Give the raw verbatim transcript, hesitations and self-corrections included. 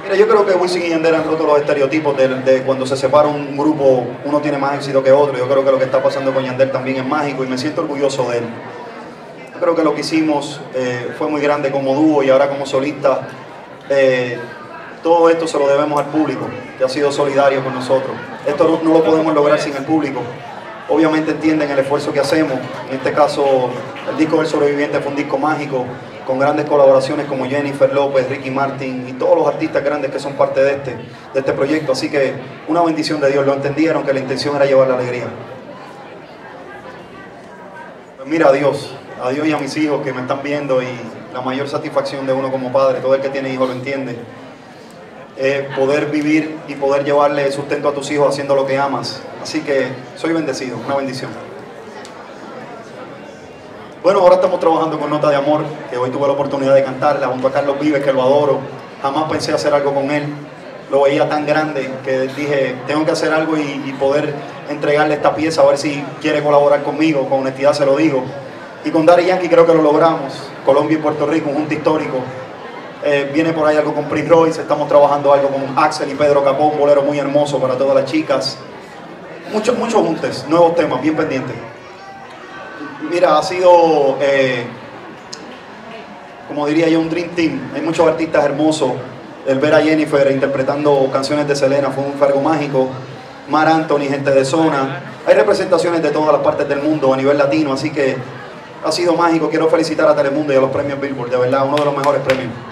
Mira, yo creo que Wisin y Yandel han roto los estereotipos de, de cuando se separa un grupo, uno tiene más éxito que otro. Yo creo que lo que está pasando con Yandel también es mágico y me siento orgulloso de él. Yo creo que lo que hicimos eh, fue muy grande como dúo y ahora como solista. Eh, todo esto se lo debemos al público, que ha sido solidario con nosotros. Esto no, no lo podemos lograr sin el público. Obviamente entienden el esfuerzo que hacemos. En este caso, el disco del Sobreviviente fue un disco mágico, con grandes colaboraciones como Jennifer López, Ricky Martin y todos los artistas grandes que son parte de este, de este proyecto. Así que una bendición de Dios, lo entendieron que la intención era llevar la alegría. Pues mira, a Dios, a Dios y a mis hijos que me están viendo, y la mayor satisfacción de uno como padre, todo el que tiene hijos lo entiende, es poder vivir y poder llevarle sustento a tus hijos haciendo lo que amas. Así que soy bendecido, una bendición. Bueno, ahora estamos trabajando con Nota de Amor, que hoy tuve la oportunidad de cantarla junto a Carlos Vives, que lo adoro. Jamás pensé hacer algo con él. Lo veía tan grande que dije, tengo que hacer algo y, y poder entregarle esta pieza, a ver si quiere colaborar conmigo. Con honestidad se lo digo. Y con Daddy Yankee creo que lo logramos. Colombia y Puerto Rico, un junte histórico. Eh, viene por ahí algo con Prince Royce, estamos trabajando algo con Axel y Pedro Capó, un bolero muy hermoso para todas las chicas. Muchos, muchos juntes, nuevos temas, bien pendientes. Mira, ha sido, eh, como diría yo, un dream team. Hay muchos artistas hermosos. El ver a Jennifer interpretando canciones de Selena fue un algo mágico. Mar Anthony, gente de zona. Hay representaciones de todas las partes del mundo a nivel latino, así que ha sido mágico. Quiero felicitar a Telemundo y a los premios Billboard, de verdad, uno de los mejores premios.